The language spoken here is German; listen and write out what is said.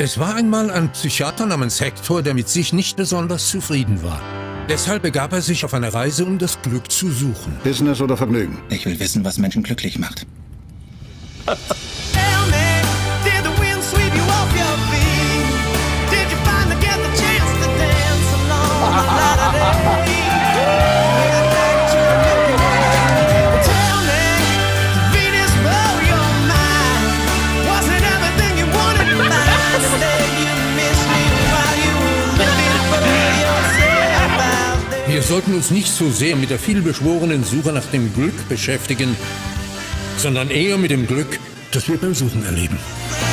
Es war einmal ein Psychiater namens Hector, der mit sich nicht besonders zufrieden war. Deshalb begab er sich auf eine Reise, um das Glück zu suchen. Business oder Vergnügen? Ich will wissen, was Menschen glücklich macht. Wir sollten uns nicht so sehr mit der vielbeschworenen Suche nach dem Glück beschäftigen, sondern eher mit dem Glück, das wir beim Suchen erleben.